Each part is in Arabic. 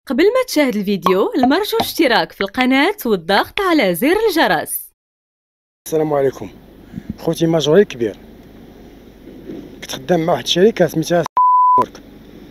قبل ما تشاهد الفيديو المرجو الاشتراك في القناة والضغط على زر الجرس. السلام عليكم. خوتي ماجوري كبير، كنت خدام مع واحد الشركه سميتها ورك.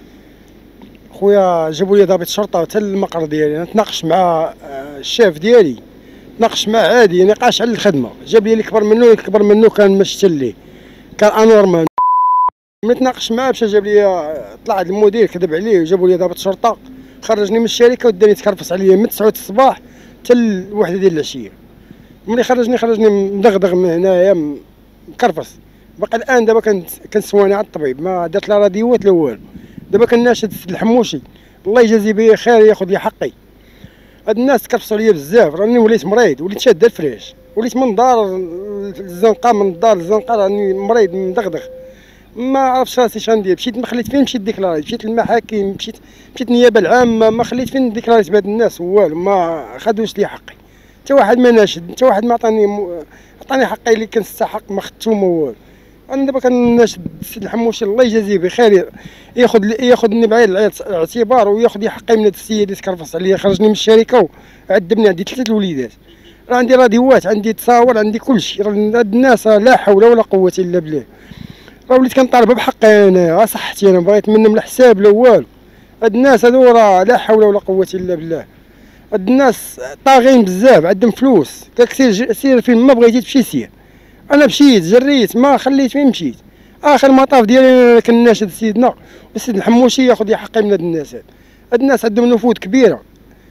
خويا جابوا لي ضابط شرطه حتى المقر ديالي، انا تناقشت مع الشاف ديالي، تناقشت معاه عادي نقاش على الخدمه، جاب لي اللي كبر منه كان مشتل ليه، كان انورمال. ملي تناقشت معاه باش جاب لي، طلع المدير كذب عليه وجابوا لي ضابط شرطه خرجني من الشركه وداني تكرفس عليا من 9 الصباح حتى الوحده ديال العشيه. ملي خرجني مدغدغ من هنايا مكرفس. باقي الان دابا كنسواني على الطبيب، ما درت لا راديوات لا والو. دابا كناشد السيد الحموشي الله يجازي به خير ياخذ لي حقي. هاد الناس تكرفسوا عليا بزاف، راني وليت مريض، وليت شاد الفريش، وليت من دار الزنقه، من الدار للزنقه راني مريض مدغدغ، ما عرفتش راسي شندير. مشيت ما خليت فين مشيت ديكلاري، مشيت للمحاكم، مشيت النيابه العامه، ما خليت فين ديكلاريت بهاد الناس والو، ما خدوش لي حقي. حتى واحد ما ناشد، حتى واحد ما عطاني حقي اللي كنستحق، ما خدتو ما والو. انا دابا كناشد السيد الحموشي الله يجازيه بخير ياخذني بعين الاعتبار وياخذ لي حقي من هاد السيد اللي تكرفص عليا، خرجني من الشركه وعذبني. عندي 3 الوليدات، راه عندي راديوات، عندي تصاور، عندي كلشي. راه هاد الناس لا حول ولا قوه الا بالله. راه وليت كنطالب بحقي، انا صحتي انا بغيت منهم الحساب لا والو. هاد الناس هادو راه لا حول ولا قوه الا بالله. هاد الناس طاغين بزاف، عندهم فلوس، قالك سير فين ما بغيتي تمشي سير. انا مشيت جريت ما خليت فين مشيت. اخر مطاف ديالي كناشد سيدنا والسيد الحموشي ياخذ لي حقي من هاد الناس. هاد الناس عندهم نفوذ كبيره،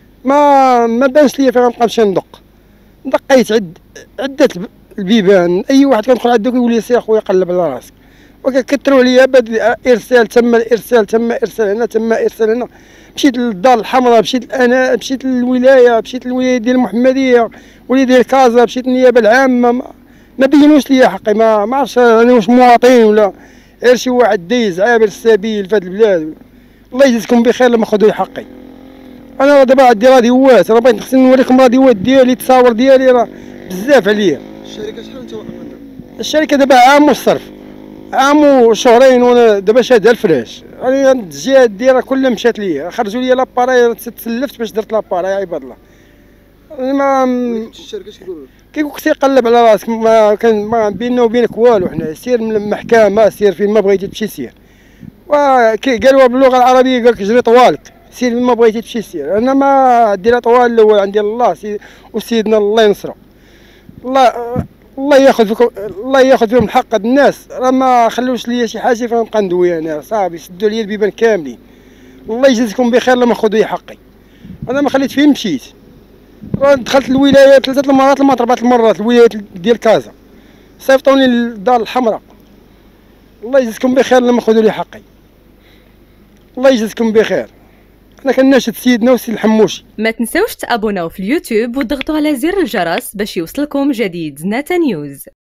ما بانش ليا فين غنبقى نمشي ندق. دقيت عدة البيبان، اي واحد كندخل عندو كيقول لي سير خويا قلب على راسك، وكيكثروا عليا ارسال تما ارسال تما ارسال هنا تما ارسال هنا. مشيت للدار الحمراء، مشيت للولايه، مشيت للولايه ديال المحمديه، ولايه ديال كازا، مشيت للنيابه العامه، ما بينوش ليا حقي. ما عرفتش انا واش مواطن ولا غير شي واحد دايز عابر السبيل في هذه البلاد. الله يجزيكم بخير لما خذوا لي حقي. انا دابا عندي راديوات، راه بغيت خصني نوريكم راديوات ديالي، التصاور ديالي راه بزاف عليا. الشركه شحال انت واقف عندها؟ الشركه دابا عام والصرف، عام وشهرين وانا دابا شادها الفراش. راني الجهات ديالها كلها مشات ليا، خرجوا لي لاباراي، تسلفت باش درت لاباراي يا عباد الله. ما الشركه اش كيقولوا لك؟ كيقول لك سير قلب على راسك، ما كان ما بيننا وبينك والو. حنا سير من المحكمه، سير فين ما بغيتي تمشي سير. قالوها باللغه العربيه، قال لك جري طوالك، سير فين ما بغيتي تمشي سير. انا ما عندي لا طوال لا والو، عندي الله وسيدنا الله ينصرو. الله ياخذ فيهم الحق. هاد الناس راه ما خلوش ليا شي حاجه فين نبقى ندوي انا، صافي سدوا لي البيبان كاملين. الله يجازيكم بخير لما خذوا لي حقي. انا ما خليت فين مشيت، راه دخلت الولايه 3 المرات 4 المرات، الولايه ديال كازا صيفطوني للدار الحمراء. الله يجازيكم بخير لما خذوا لي حقي. الله يجازيكم بخير. انا كناشد سيدنا والسيد الحموشي. ما تنسوش تابوناو في اليوتيوب وتضغطوا على زر الجرس باش يوصلكم جديد زناتة نيوز.